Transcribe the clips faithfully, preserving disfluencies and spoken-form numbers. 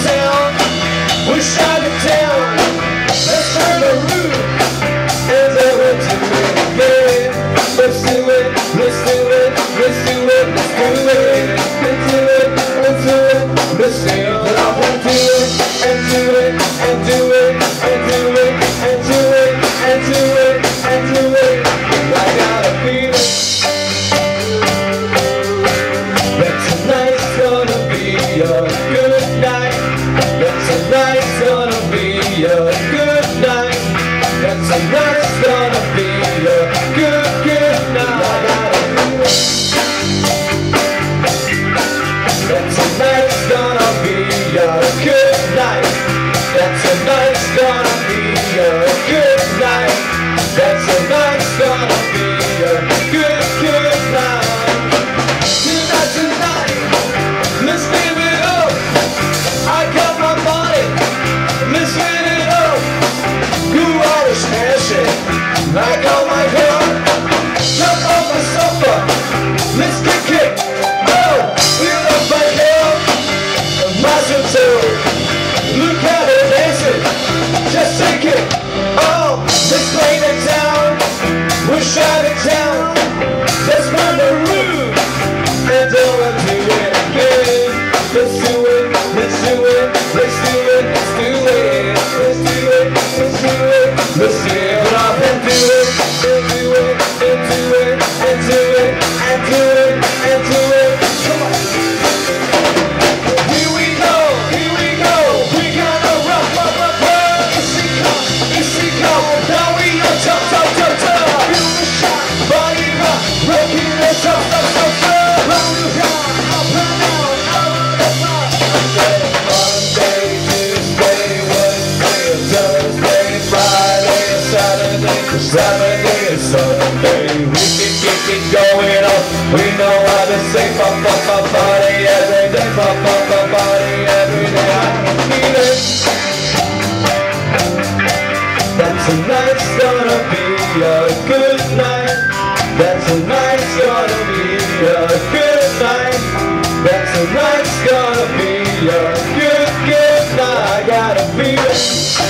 town. Wish I could tell. Let's turn the roof and then we'll do it again. Let's do it, let's do it, let's do it, let's do it. Let's do it, let's do it, let's sail it off and do it, and do it, and do it, and do it, and do it, and do it, and do it. I got a feeling that tonight's gonna be a good night. That tonight's gonna be a good night. That tonight's gonna be a good, good night. I got a feeling that tonight's gonna be a good night. That tonight's gonna be a good night. That tonight's gonna be a good, good night. Tonight, tonight, let's live it up. I got my body, let's live it up. You are smashing like all my hair. Jump on my sofa, let's kick it. Oh, feel up my hair, muscle too. Look at her dancing, just take it. Oh, let's play the town, we're shot in town. Let's run the roof and don't do it again. Let's do it, let's do it, let's do it, let's do it, let's do it, let's do it. Let's sail it off and do it, and do it, and do it, and do it, and do it, and do it. Come on. Here we go, here we go. We gonna rock, rock, rock, rock. It's she come, it's she come. Now we on top, top, top, top. Feel the shot, body rock, rocking the top, top, top, top. Round the rock, up and down, out of the rock. Monday, Tuesday, Wednesday, Thursday, Friday, Saturday, Saturday and Sunday. We can keep it going on. We know how to say pop, pop, pop, party every day. Pop, pop, pop, party every day. I can feel it. That tonight's gonna be a good night. That tonight's gonna be a good night. That tonight's gonna be a good, good night. I gotta feel it.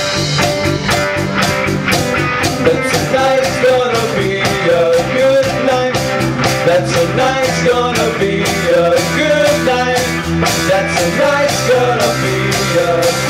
That tonight's gonna be a good night. That tonight's gonna be a good night. That tonight's gonna be a